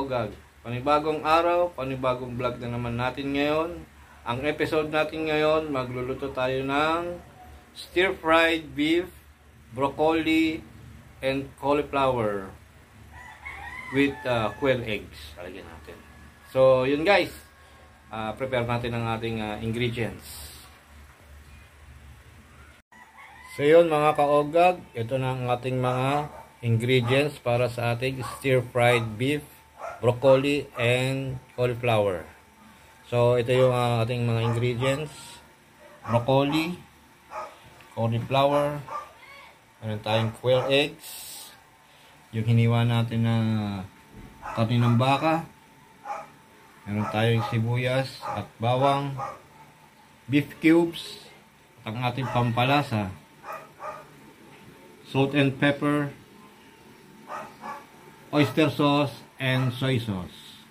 kaogag, panibagong araw, panibagong vlog na naman natin ngayon. Ang episode natin ngayon, magluluto tayo ng stir-fried beef, broccoli, and cauliflower with quail eggs. Lalagyan natin. So, yun guys. Prepare natin ang ating ingredients. So, yun mga kaogag. Ito na ang ating mga ingredients para sa ating stir-fried beef, broccoli, and cauliflower. So, ito yung ating mga ingredients. Broccoli, cauliflower, meron tayong quail eggs, yung hiniwa natin na karne ng baka, meron tayong sibuyas at bawang, beef cubes, at ang ating pampalasa, salt and pepper, oyster sauce, and soy sauce.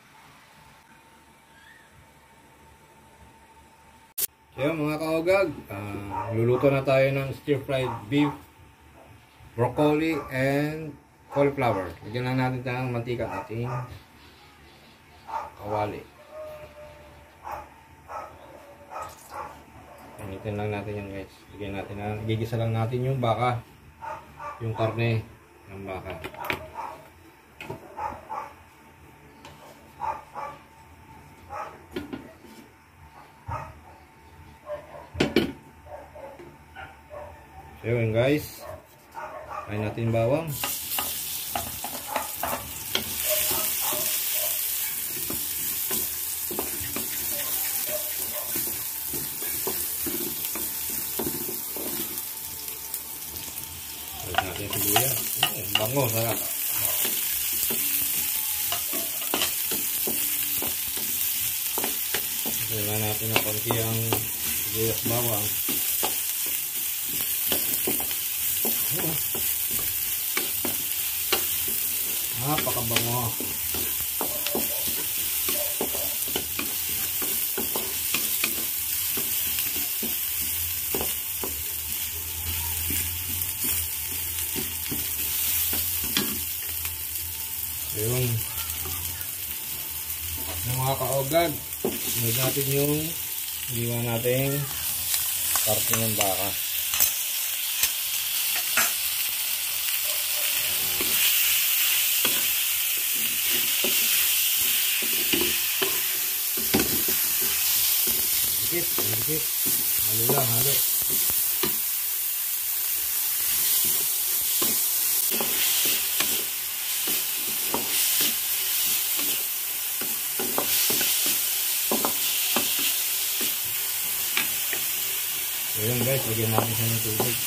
So mga kaogag, luluto na tayo ng stir-fried beef, broccoli, and cauliflower. Lagyan lang natin ng mantika ating kawali. Initin lang natin yan guys. Lagyan natin na, gigisa lang natin yung baka, yung karne ng baka. So yun guys, kain natin bawang. Kain natin sibuyas. Bango, sarap. Kailangan natin ng konti ang sibuyas bawang. Napakabango. Ayun. Yung mga kaogag, sunod natin yung hiwa nating karne ng baka. Dikit. Halo lang, halo. So yun guys, lagyan natin siya ng tubig.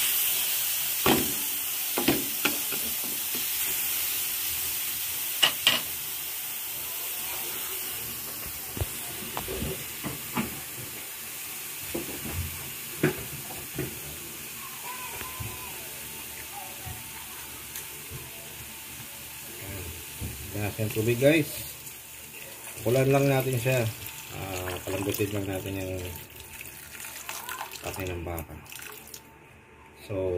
Natin tubig guys, kulan lang natin siya, palambutin lang natin yung karne ng baka. So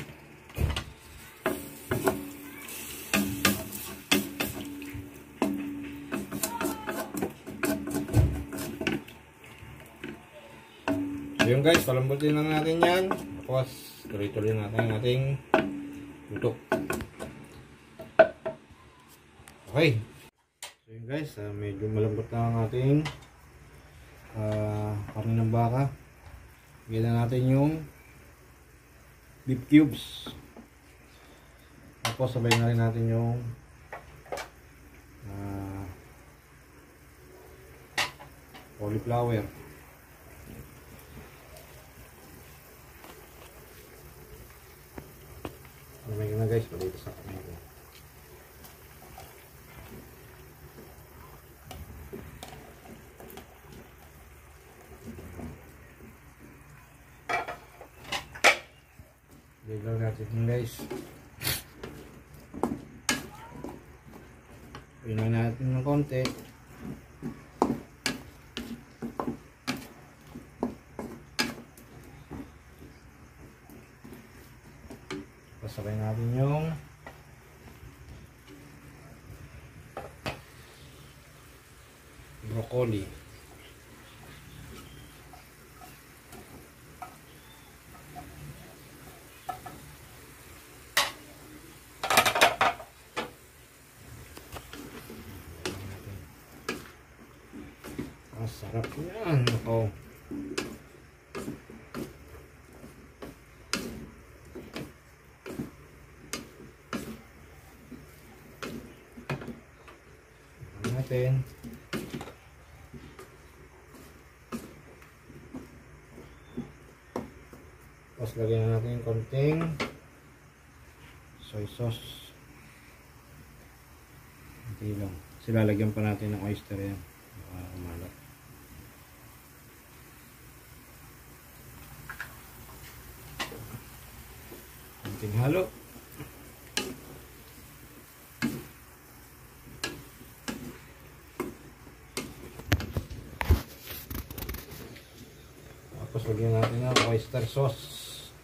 yun guys, palambutin lang natin yan, tapos tuloy-tuloy natin ang ating luto. Okay. So yun guys, medyo malambot na ang ating karne ng baka. Bigyan na natin yung beef cubes. Tapos sabay na rin natin yung cauliflower. Lamay na guys, palito sa kamay ko. Bigyan natin yun guys. Pinayin natin ng konti. Pasabay natin yung broccoli. Sarap yan. Ako. Natin. Tapos lagyan natin konting soy sauce. Hindi lang. Silalagyan pa natin ng oyster yan. Kumalat. Konting halo. Tapos lagyan natin ng oyster sauce.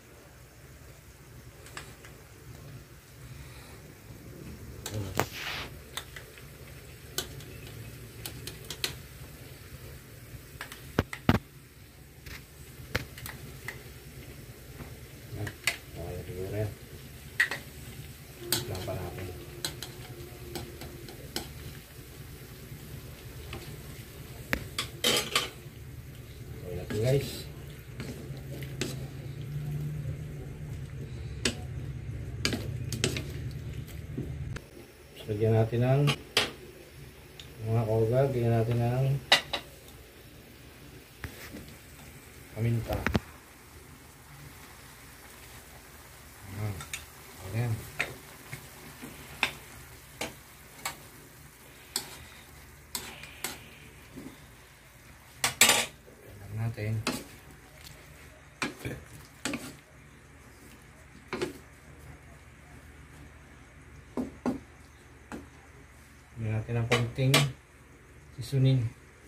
Lang pa natin. Okay natin guys. Lagyan natin ng mga kauga, lagyan natin ng paminta. Ayan. Lagyan natin. Lagyan natin ng konting seasoning.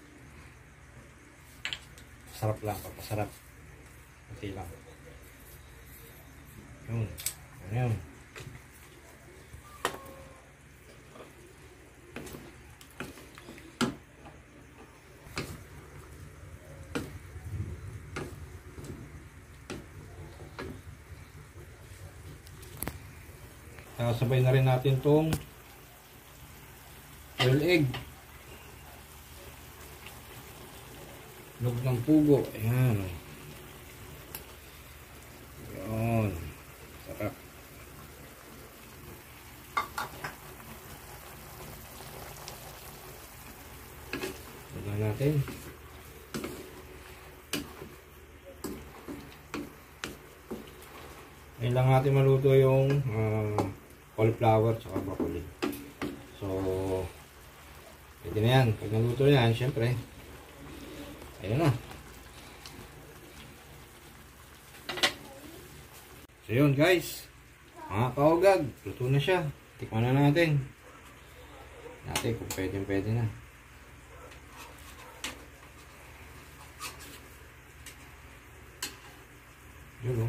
Sarap lang, papasarap. Kunti lang. Yun. Ayan. Sabay na rin natin tong boiled egg. Log ng pugo. Ayan. Ayan. Sarap. Lagyan natin. Ngayon lang natin maluto yung cauliflower at broccoli. So, pwede na yan. Pag naluto na yan, syempre, ayun na. So, yun guys. Mga kaugag, luto na siya. Tikman na natin. Natin kung pwede na. Yun o.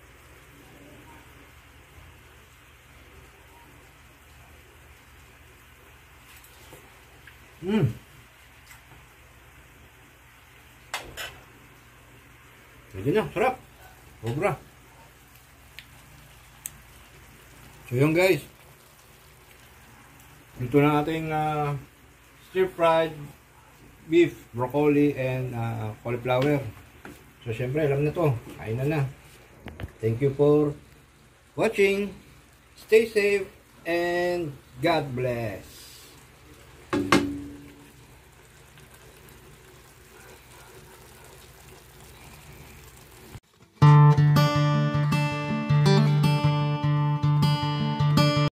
Pwede na, sarap. Sobra. So yun guys. Ito na ating stir fried beef, broccoli, and cauliflower. So syempre, alam na to. Kain na. Thank you for watching. Stay safe and God bless.